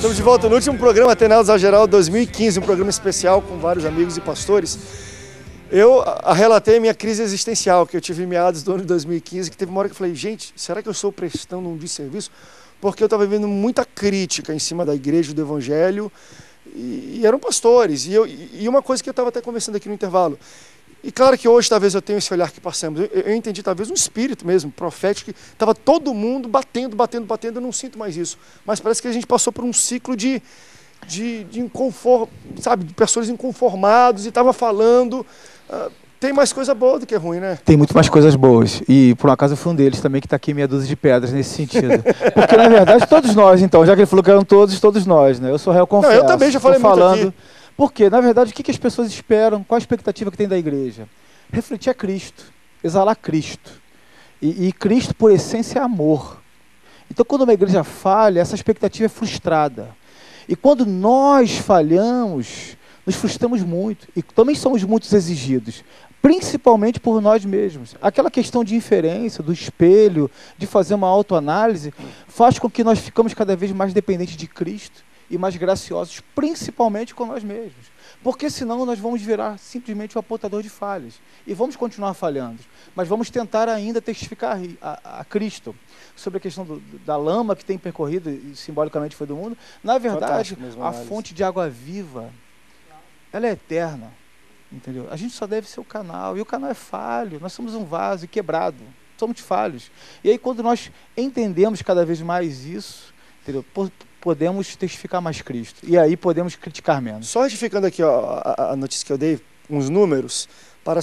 Estamos de volta no último programa Atenados ao Geral 2015, um programa especial com vários amigos e pastores. Eu relatei a minha crise existencial que eu tive em meados do ano de 2015, que teve uma hora que eu falei, gente, será que eu estou prestando um desserviço? Porque eu estava vivendo muita crítica em cima da igreja, do evangelho, e eram pastores. E uma coisa que eu estava até conversando aqui no intervalo, e claro que hoje talvez eu tenha esse olhar que passamos, eu entendi talvez um espírito mesmo, profético, que estava todo mundo batendo, eu não sinto mais isso. Mas parece que a gente passou por um ciclo de inconforto, sabe, de pessoas inconformados e estava falando... tem mais coisa boa do que ruim, né? Tem muito mais coisas boas. E por um acaso eu fui um deles também que está aqui meia dúzia de pedras nesse sentido. Porque na verdade todos nós, então, já que ele falou que eram todos nós, né? Eu sou réu, confesso. Não, eu também já falei muito aqui. Porque, na verdade, o que as pessoas esperam? Qual a expectativa que tem da igreja? Refletir a Cristo, exalar Cristo. E Cristo, por essência, é amor. Então, quando uma igreja falha, essa expectativa é frustrada. E quando nós falhamos, nos frustramos muito. E também somos muito exigidos, principalmente por nós mesmos. Aquela questão de inferência, do espelho, de fazer uma autoanálise, faz com que nós ficamos cada vez mais dependentes de Cristo e mais graciosos, principalmente com nós mesmos. Porque senão nós vamos virar simplesmente um apontador de falhas. E vamos continuar falhando. Mas vamos tentar ainda testificar a Cristo sobre a questão da lama que tem percorrido, e simbolicamente foi do mundo. Na verdade, a fonte de água viva, ela é eterna. Entendeu? A gente só deve ser o canal. E o canal é falho. Nós somos um vaso quebrado. Somos falhos. E aí quando nós entendemos cada vez mais isso, entendeu? Podemos testificar mais Cristo. E aí podemos criticar menos. Só retificando aqui ó, a notícia que eu dei, uns números, para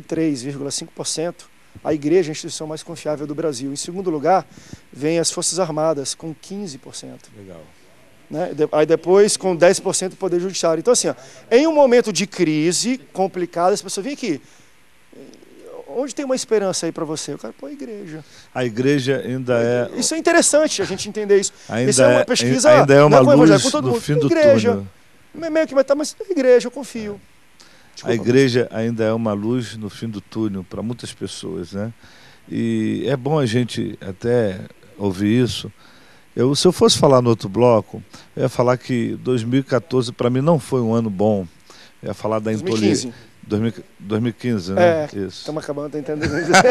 53,5%, a igreja é a instituição mais confiável do Brasil. Em segundo lugar, vem as Forças Armadas, com 15%. Legal. Né? Aí depois, com 10% o Poder Judiciário. Então, assim, ó, em um momento de crise complicada, as pessoas vêm aqui. Onde tem uma esperança aí para você? Eu quero pôr a igreja. A igreja ainda é... Isso é interessante a gente entender isso. Ainda isso é uma pesquisa... Ainda é uma luz com todo no mundo. fim do igreja. túnel. Meio que vai estar, mas a igreja, eu confio. Desculpa, a igreja ainda é uma luz no fim do túnel para muitas pessoas, né? E é bom a gente até ouvir isso. Se eu fosse falar no outro bloco, eu ia falar que 2014 para mim não foi um ano bom. Eu ia falar da intolerância. 2015, né? Isso. Estamos acabando, tá entendendo?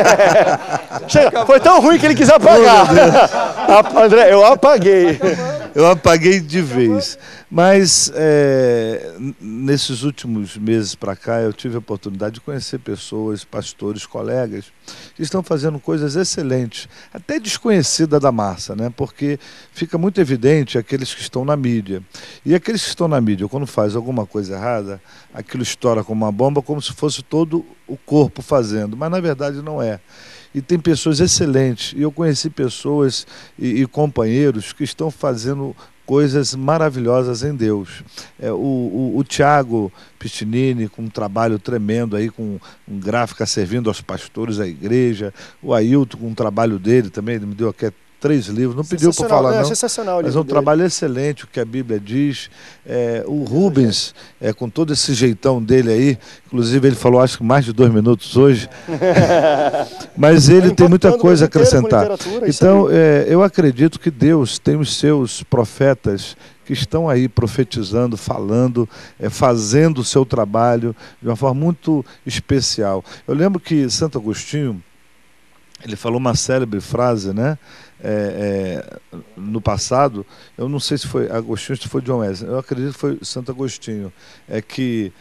Chega, foi tão ruim que ele quis apagar. André, eu apaguei. Eu apaguei de vez. Mas nesses últimos meses para cá, eu tive a oportunidade de conhecer pessoas, pastores, colegas, que estão fazendo coisas excelentes, até desconhecida da massa, né? Porque fica muito evidente aqueles que estão na mídia. E aqueles que estão na mídia, quando faz alguma coisa errada, aquilo estoura como uma bomba, como se fosse todo o corpo fazendo, mas na verdade não é. E tem pessoas excelentes, e eu conheci pessoas e companheiros que estão fazendo coisas maravilhosas em Deus. O Tiago Pistinini, com um trabalho tremendo aí, com um gráfica servindo aos pastores da igreja, o Ailton com um trabalho dele também, ele me deu aqui 3 livros, não pediu para falar não, sensacional, mas é um trabalho excelente, o que a Bíblia diz. O Rubens, com todo esse jeitão dele aí, inclusive ele falou acho que mais de 2 minutos hoje, mas ele tem muita coisa a acrescentar. Então eu acredito que Deus tem os seus profetas que estão aí profetizando, falando, fazendo o seu trabalho de uma forma muito especial. Eu lembro que Santo Agostinho, ele falou uma célebre frase, né? No passado, eu não sei se foi Agostinho, se foi John Wesley, eu acredito que foi Santo Agostinho, que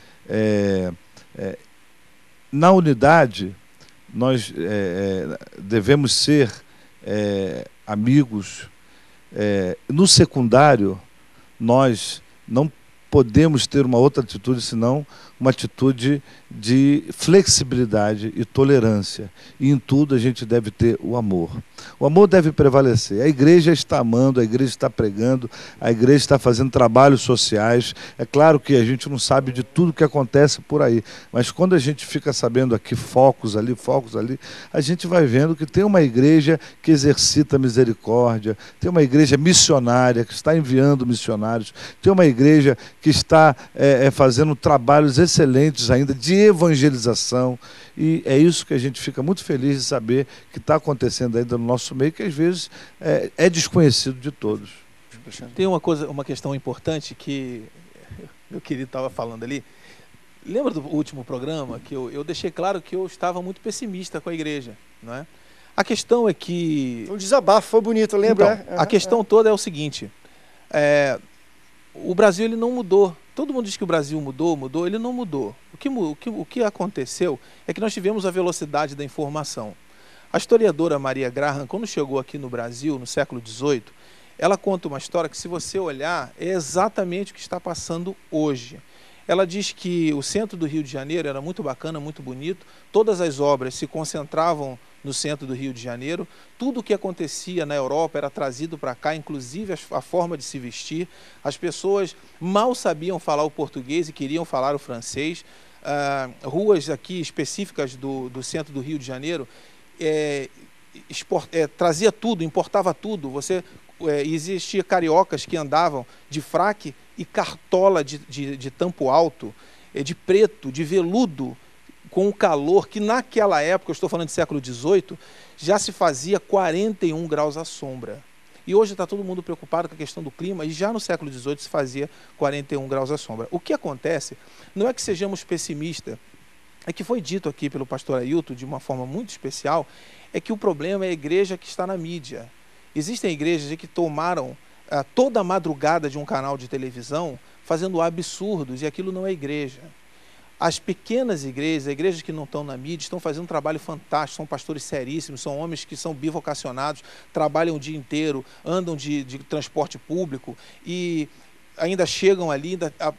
na unidade nós devemos ser amigos, no secundário nós não podemos ter uma outra atitude senão uma atitude de flexibilidade e tolerância. E em tudo a gente deve ter o amor. O amor deve prevalecer. A igreja está amando, a igreja está pregando, a igreja está fazendo trabalhos sociais. É claro que a gente não sabe de tudo que acontece por aí, mas quando a gente fica sabendo aqui focos ali, a gente vai vendo que tem uma igreja que exercita misericórdia, tem uma igreja missionária que está enviando missionários, tem uma igreja que está fazendo trabalhos excelentes ainda de evangelização, e é isso que a gente fica muito feliz de saber que está acontecendo ainda no nosso meio, que às vezes é desconhecido de todos. Tem uma questão importante que meu querido estava falando ali. Lembra do último programa que eu deixei claro que eu estava muito pessimista com a igreja, não é? A questão é que... Um desabafo, foi bonito, lembra? Então, a questão toda é o seguinte, o Brasil ele não mudou. Todo mundo diz que o Brasil mudou, ele não mudou. O que aconteceu é que nós tivemos a velocidade da informação. A historiadora Maria Graham, quando chegou aqui no Brasil, no século XVIII, ela conta uma história que, se você olhar, é exatamente o que está passando hoje. Ela diz que o centro do Rio de Janeiro era muito bacana, muito bonito, todas as obras se concentravam no centro do Rio de Janeiro, tudo o que acontecia na Europa era trazido para cá, inclusive a forma de se vestir, as pessoas mal sabiam falar o português e queriam falar o francês, ruas aqui específicas do centro do Rio de Janeiro, trazia tudo, importava tudo, existia cariocas que andavam de fraque e cartola de tampo alto, de preto, de veludo, com o calor que naquela época, eu estou falando de século XVIII, já se fazia 41 graus à sombra. E hoje está todo mundo preocupado com a questão do clima, e já no século XVIII se fazia 41 graus à sombra. O que acontece não é que sejamos pessimistas, é que foi dito aqui pelo pastor Ailton, de uma forma muito especial, é que o problema é a igreja que está na mídia. Existem igrejas que tomaram toda a madrugada de um canal de televisão fazendo absurdos, e aquilo não é igreja. As pequenas igrejas que não estão na mídia, estão fazendo um trabalho fantástico, são pastores seríssimos, são homens que são bivocacionados, trabalham o dia inteiro, andam de transporte público e ainda chegam ali,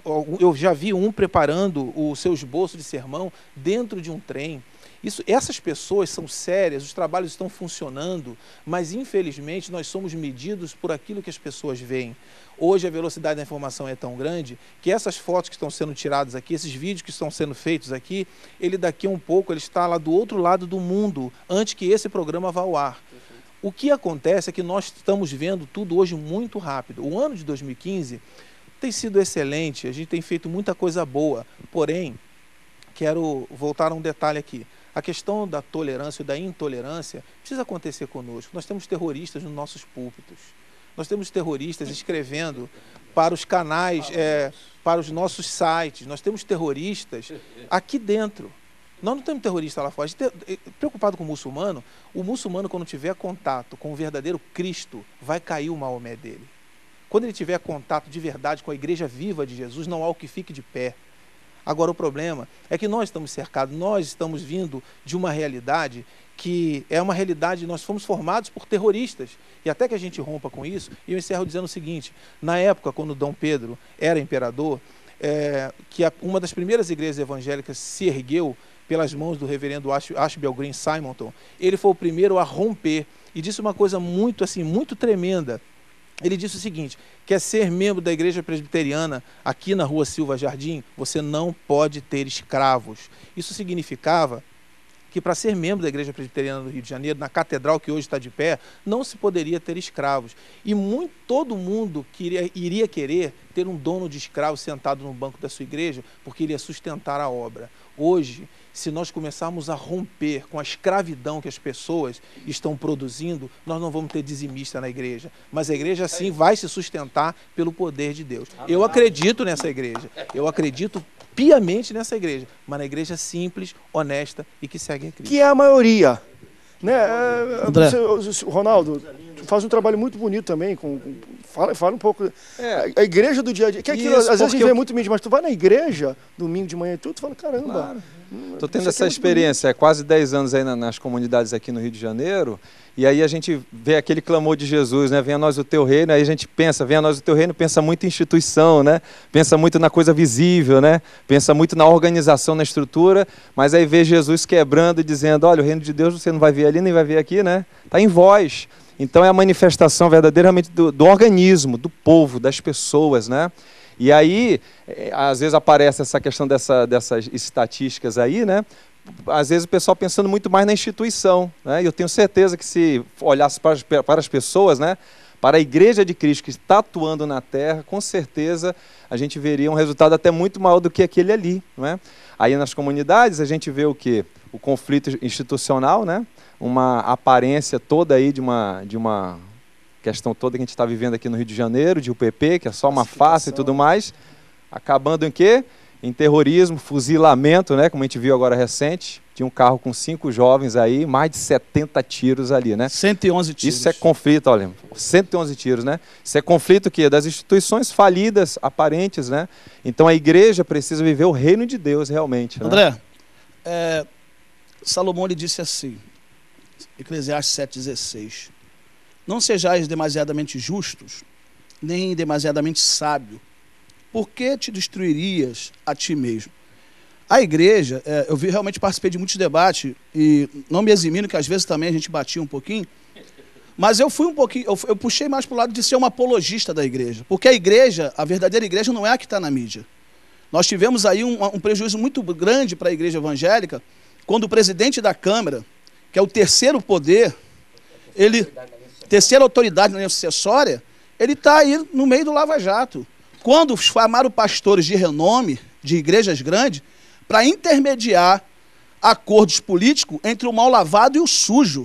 eu já vi um preparando o seu esboço de sermão dentro de um trem. Essas pessoas são sérias, os trabalhos estão funcionando, mas infelizmente nós somos medidos por aquilo que as pessoas veem. Hoje a velocidade da informação é tão grande que essas fotos que estão sendo tiradas aqui, esses vídeos que estão sendo feitos aqui, ele daqui a um pouco ele está lá do outro lado do mundo, antes que esse programa vá ao ar. O que acontece é que nós estamos vendo tudo hoje muito rápido. O ano de 2015 tem sido excelente, a gente tem feito muita coisa boa, porém, quero voltar a um detalhe aqui. A questão da tolerância e da intolerância precisa acontecer conosco. Nós temos terroristas nos nossos púlpitos. Nós temos terroristas escrevendo para os canais, para os nossos sites. Nós temos terroristas aqui dentro. Nós não temos terrorista lá fora. A gente preocupado com o muçulmano, quando tiver contato com o verdadeiro Cristo, vai cair o Maomé dele. Quando ele tiver contato de verdade com a igreja viva de Jesus, não há o que fique de pé. Agora, o problema é que nós estamos cercados, nós estamos vindo de uma realidade que é uma realidade, nós fomos formados por terroristas. E até que a gente rompa com isso, eu encerro dizendo o seguinte, na época, quando Dom Pedro era imperador, uma das primeiras igrejas evangélicas se ergueu pelas mãos do reverendo Ashbel Green Simonton, ele foi o primeiro a romper e disse uma coisa muito, assim, muito tremenda. Ele disse o seguinte, quer ser membro da igreja presbiteriana aqui na rua Silva Jardim, você não pode ter escravos. Isso significava que para ser membro da igreja presbiteriana do Rio de Janeiro, na catedral que hoje está de pé, não se poderia ter escravos. E todo mundo iria querer ter um dono de escravo sentado no banco da sua igreja, porque ele ia sustentar a obra. Hoje, se nós começarmos a romper com a escravidão que as pessoas estão produzindo, nós não vamos ter dizimista na igreja. Mas a igreja, sim, vai se sustentar pelo poder de Deus. Eu acredito nessa igreja. Eu acredito piamente nessa igreja. Mas na igreja simples, honesta e que segue a Cristo. Que é a maioria. Né? Ronaldo, tu faz um trabalho muito bonito também. Fala um pouco. A igreja do dia a dia. Que é aquilo, às vezes a gente vê muito mídia, mas tu vai na igreja, domingo de manhã e tudo, tu fala, caramba. Claro. Estou tendo essa experiência há quase 10 anos aí nas comunidades aqui no Rio de Janeiro, e aí a gente vê aquele clamor de Jesus, né? Venha a nós o teu reino, aí a gente pensa, venha a nós o teu reino, pensa muito em instituição, né? Pensa muito na coisa visível, né? Pensa muito na organização, na estrutura, mas aí vê Jesus quebrando e dizendo, olha, o reino de Deus você não vai ver ali, nem vai ver aqui, né? Está em vós. Então é a manifestação verdadeiramente do organismo, do povo, das pessoas, né? E aí, às vezes aparece essa questão dessas estatísticas aí, né? Às vezes o pessoal pensando muito mais na instituição, né? E eu tenho certeza que se olhasse para as pessoas, né? Para a Igreja de Cristo que está atuando na Terra, com certeza a gente veria um resultado até muito maior do que aquele ali, não é? Aí nas comunidades a gente vê o quê? O conflito institucional, né? Uma aparência toda aí de uma questão toda que a gente está vivendo aqui no Rio de Janeiro, de UPP, que é só uma farsa e tudo mais, acabando em quê? Em terrorismo, fuzilamento, né? Como a gente viu agora recente, tinha um carro com 5 jovens aí, mais de 70 tiros ali, né? 111 tiros. Isso é conflito, olha, 111 tiros, né? Isso é conflito o quê? Das instituições falidas, aparentes, né? Então a igreja precisa viver o reino de Deus realmente. Né? André, Salomão lhe disse assim, Eclesiastes 7,16: não sejais demasiadamente justos, nem demasiadamente sábio. Por que te destruirias a ti mesmo? A igreja, eu realmente participei de muitos debates, e não me eximindo, que às vezes também a gente batia um pouquinho, mas eu fui um pouquinho, eu puxei mais para o lado de ser um apologista da igreja, porque a igreja, a verdadeira igreja não é a que está na mídia. Nós tivemos aí um prejuízo muito grande para a igreja evangélica, quando o presidente da Câmara, que é o terceiro poder, terceira autoridade na linha sucessória, ele está aí no meio do Lava Jato. Quando chamaram pastores de renome, de igrejas grandes, para intermediar acordos políticos entre o mal lavado e o sujo.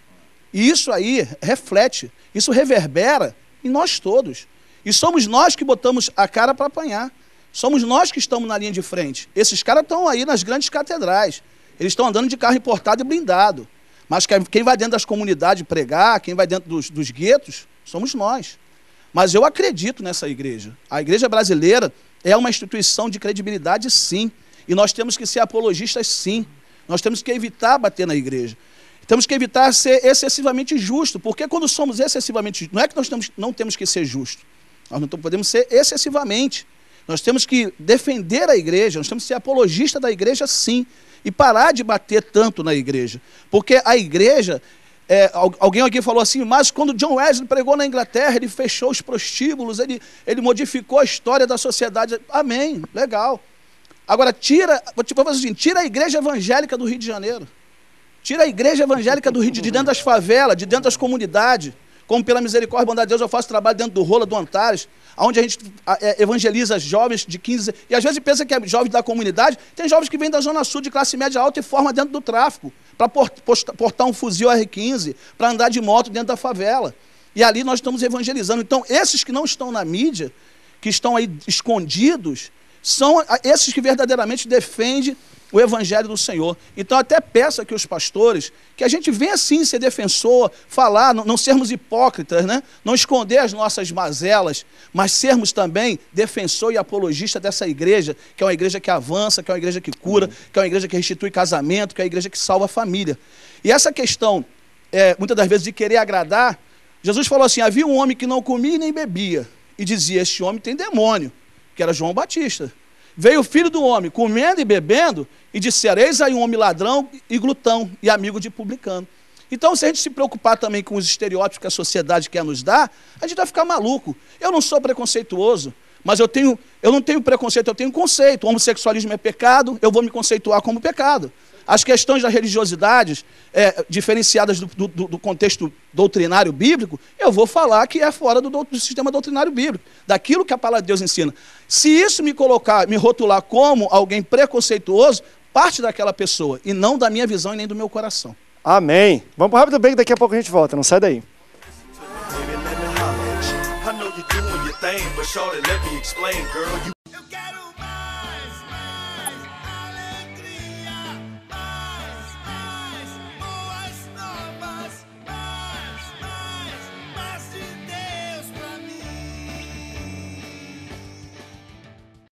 E isso aí reflete, isso reverbera em nós todos. E somos nós que botamos a cara para apanhar. Somos nós que estamos na linha de frente. Esses caras estão aí nas grandes catedrais. Eles estão andando de carro importado e blindado. Mas quem vai dentro das comunidades pregar, quem vai dentro dos guetos, somos nós. Mas eu acredito nessa igreja. A igreja brasileira é uma instituição de credibilidade, sim. E nós temos que ser apologistas, sim. Nós temos que evitar bater na igreja. Temos que evitar ser excessivamente justo, porque quando somos excessivamente... Não é que nós não temos que ser justos. Nós não podemos ser excessivamente. Nós temos que defender a igreja, nós temos que ser apologista da igreja, sim. E parar de bater tanto na igreja. Porque a igreja... alguém aqui falou assim, mas quando John Wesley pregou na Inglaterra, ele fechou os prostíbulos, ele modificou a história da sociedade. Amém, legal. Agora, tira a igreja evangélica do Rio de Janeiro. Tira a igreja evangélica do Rio de dentro das favelas, de dentro das comunidades. Como pela misericórdia e bondade de Deus, eu faço trabalho dentro do Rola, do Antares, onde a gente evangeliza jovens de 15... E às vezes pensa que é jovem da comunidade. Tem jovens que vêm da Zona Sul, de classe média alta, e forma dentro do tráfico, para portar um fuzil R15, para andar de moto dentro da favela. E ali nós estamos evangelizando. Então, esses que não estão na mídia, que estão aí escondidos, são esses que verdadeiramente defendem o evangelho do Senhor. Então, até peço aqui os pastores que a gente venha sim ser defensor, falar, não sermos hipócritas, né? Não esconder as nossas mazelas, mas sermos também defensor e apologista dessa igreja, que é uma igreja que avança, que é uma igreja que cura, que é uma igreja que restitui casamento, que é uma igreja que salva a família. E essa questão, muitas das vezes, de querer agradar, Jesus falou assim, havia um homem que não comia e nem bebia, e dizia, este homem tem demônio, que era João Batista. Veio o filho do homem comendo e bebendo e disseram, eis aí um homem ladrão e glutão e amigo de publicano. Então, se a gente se preocupar também com os estereótipos que a sociedade quer nos dar, a gente vai ficar maluco. Eu não sou preconceituoso, mas eu não tenho preconceito, eu tenho conceito. O homossexualismo é pecado, eu vou me conceituar como pecado. As questões das religiosidades, diferenciadas do contexto doutrinário bíblico, eu vou falar que é fora do sistema doutrinário bíblico, daquilo que a palavra de Deus ensina. Se isso me rotular como alguém preconceituoso, parte daquela pessoa, e não da minha visão e nem do meu coração. Amém. Vamos para o rápido break, daqui a pouco a gente volta, não sai daí.